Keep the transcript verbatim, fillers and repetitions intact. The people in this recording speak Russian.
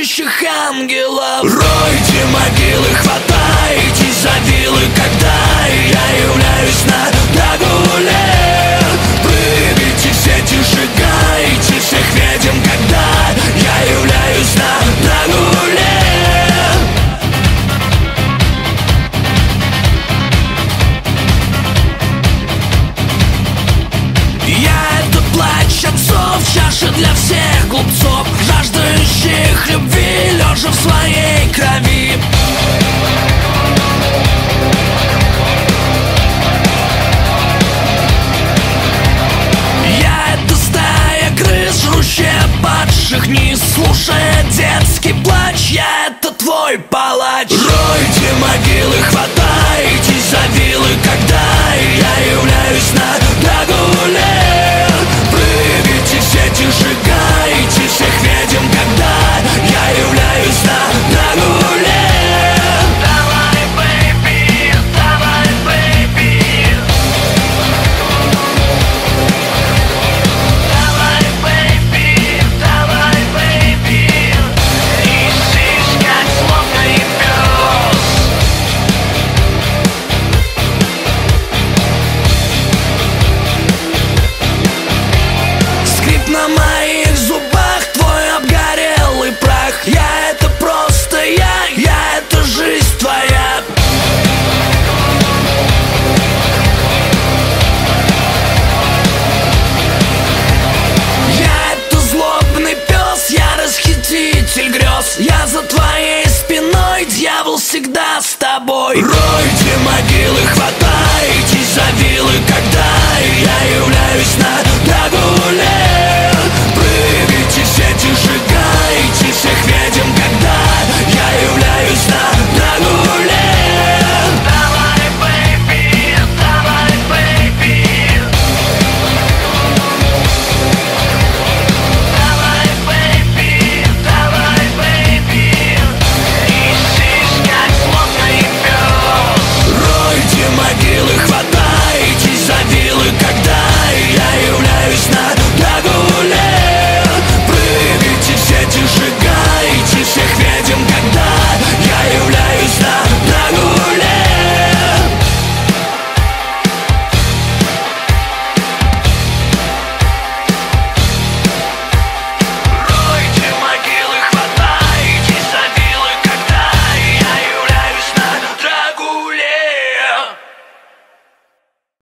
плачущих ангелов. Ройте могилы, хватайтесь за вилы, когда я являюсь на прогуле. Прыгайте в сети, сжигайте всех ведьм, когда я являюсь на прогуле. Отцов, чаша для всех глупцов, жаждущих любви, лежа в своей крови. Я — это стая крыс, жрущая падших низ, слушая детский плач. Я — это твой палач. Ройте могилы, хватайтесь за вилы, когда я являюсь на прогуле. Сжигайте всех ведьм, когда я являюсь на прогуле. Давай, бэйби, давай, бэйби. Давай, бэйби, давай, бэйби. Ищись, как сломанный пес. Скрип на моих зубах, твой обгорелый прах. Я — это просто я, я — это жизнь твоя. Я — это злобный пес, я расхититель грез. Я за твоей спиной, дьявол всегда с тобой. Ройте могилы,